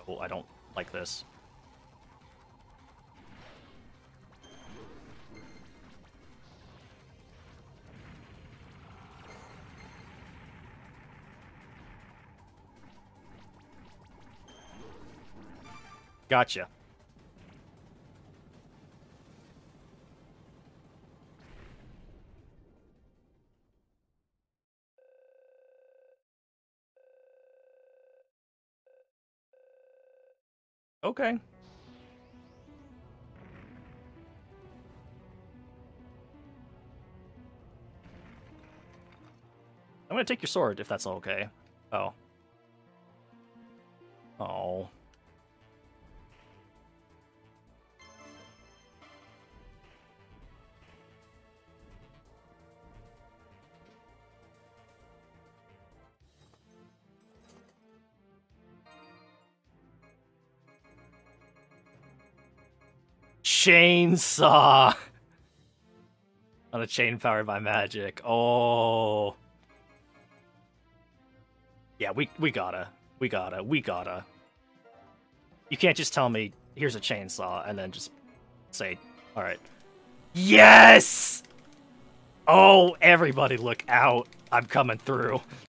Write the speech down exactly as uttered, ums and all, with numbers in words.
Oh, I don't like this. Gotcha. Okay. I'm gonna take your sword, if that's okay. Oh. Oh. Chainsaw! On a chain powered by magic. Oh. Yeah, we we gotta. We gotta. We gotta. You can't just tell me, here's a chainsaw, and then just say, alright. Yes! Oh, everybody look out. I'm coming through.